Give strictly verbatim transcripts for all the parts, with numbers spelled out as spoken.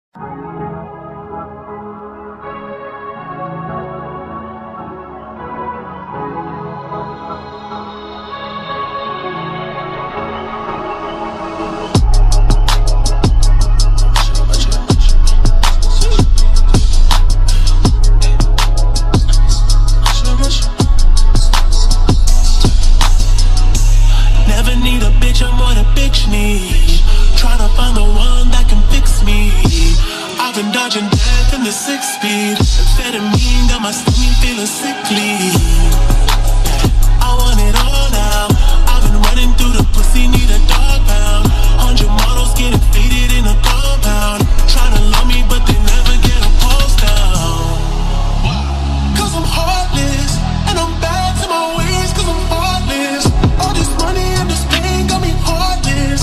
Dodging death in the six speed. Amphetamine got my stomach feeling sickly. I want it all now. I've been running through the pussy, need a dog pound. Hundred models getting faded in a compound. Trying to love me, but they never get a pulse down. Cause I'm heartless, and I'm bad to my ways. Cause I'm heartless. All this money and this pain got me heartless.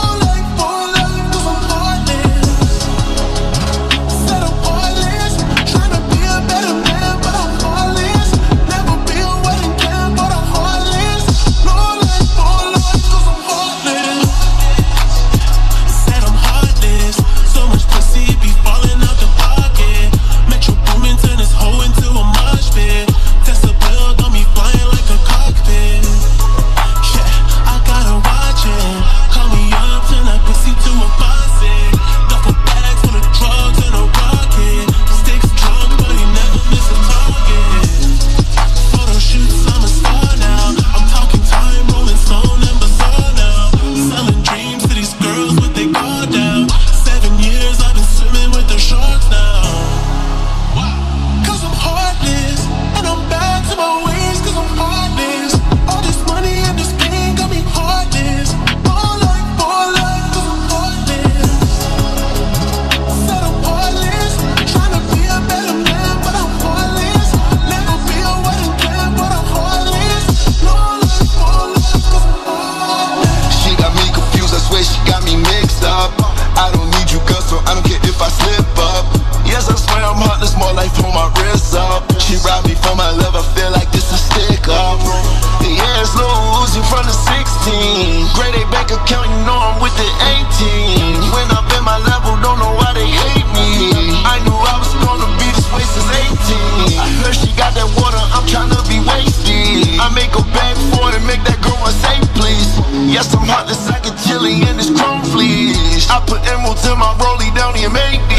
Grade A bank account, you know I'm with the eighteen. When I'm in my level, don't know why they hate me. I knew I was gonna be this way since eighteen. I heard she got that water, I'm tryna be wasted. I make a bag for it, make that girl want say please. Yes, I'm heartless, I get chilly in this chrome fleece. I put emeralds in my rollie down here, make it.